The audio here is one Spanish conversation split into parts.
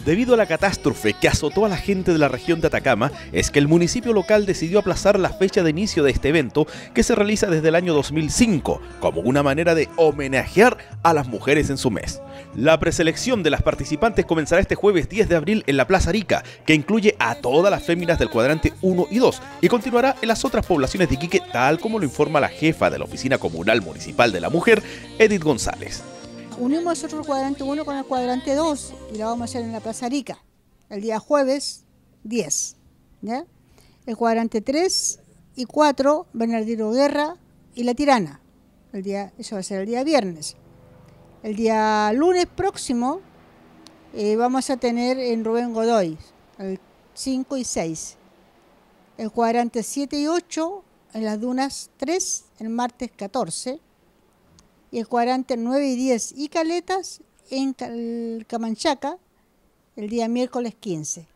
Debido a la catástrofe que azotó a la gente de la región de Atacama, es que el municipio local decidió aplazar la fecha de inicio de este evento que se realiza desde el año 2005, como una manera de homenajear a las mujeres en su mes. La preselección de las participantes comenzará este jueves 10 de abril en la Plaza Arica, que incluye a todas las féminas del cuadrante 1 y 2, y continuará en las otras poblaciones de Iquique, tal como lo informa la jefa de la Oficina Comunal Municipal de la Mujer, Edith González. Unimos nosotros el cuadrante 1 con el cuadrante 2 y lo vamos a hacer en la Plaza Arica, el día jueves 10. ¿Ya? El cuadrante 3 y 4, Bernardino Guerra y La Tirana. Eso va a ser el día viernes. El día lunes próximo vamos a tener en Rubén Godoy, el 5 y 6. El cuadrante 7 y 8 en las Dunas 3, el martes 14. Y el cuadrante 9 y 10 y Caletas en Camanchaca el día miércoles 15.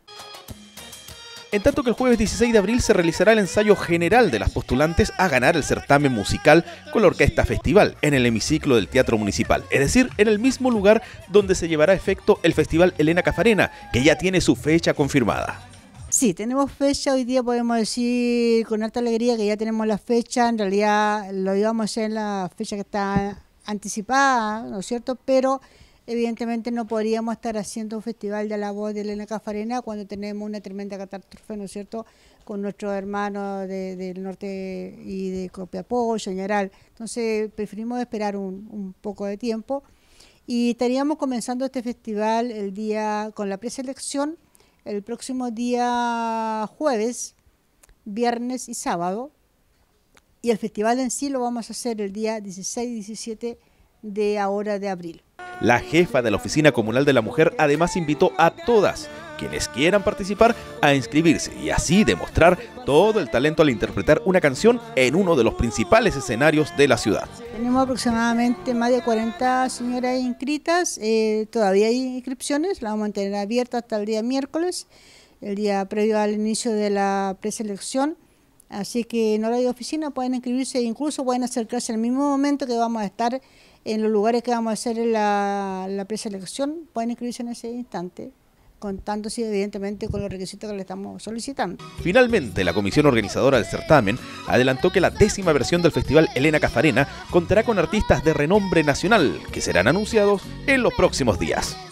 En tanto que el jueves 16 de abril se realizará el ensayo general de las postulantes a ganar el certamen musical con la Orquesta Festival en el hemiciclo del Teatro Municipal, es decir, en el mismo lugar donde se llevará a efecto el Festival Elena Cafarena, que ya tiene su fecha confirmada. Sí, tenemos fecha, hoy día podemos decir con alta alegría que ya tenemos la fecha, en realidad lo íbamos a hacer en la fecha que está anticipada, ¿no es cierto? Pero evidentemente no podríamos estar haciendo un festival de la voz de Elena Cafarena cuando tenemos una tremenda catástrofe, ¿no es cierto?, con nuestros hermanos del norte y de Copiapó, Chañaral. Entonces preferimos esperar un poco de tiempo y estaríamos comenzando este festival el día con la preselección el próximo día jueves, viernes y sábado, y el festival en sí lo vamos a hacer el día 16 y 17 de ahora de abril. La jefa de la Oficina Comunal de la Mujer además invitó a todas quienes quieran participar a inscribirse y así demostrar todo el talento al interpretar una canción en uno de los principales escenarios de la ciudad. Tenemos aproximadamente más de 40 señoras inscritas, todavía hay inscripciones, las vamos a mantener abiertas hasta el día miércoles, el día previo al inicio de la preselección, así que en horario de oficina pueden inscribirse e incluso pueden acercarse al mismo momento que vamos a estar en los lugares que vamos a hacer en la preselección, pueden inscribirse en ese instante, contándose evidentemente con los requisitos que le estamos solicitando. Finalmente, la comisión organizadora del certamen adelantó que la 10ª versión del Festival Elena Cafarena contará con artistas de renombre nacional que serán anunciados en los próximos días.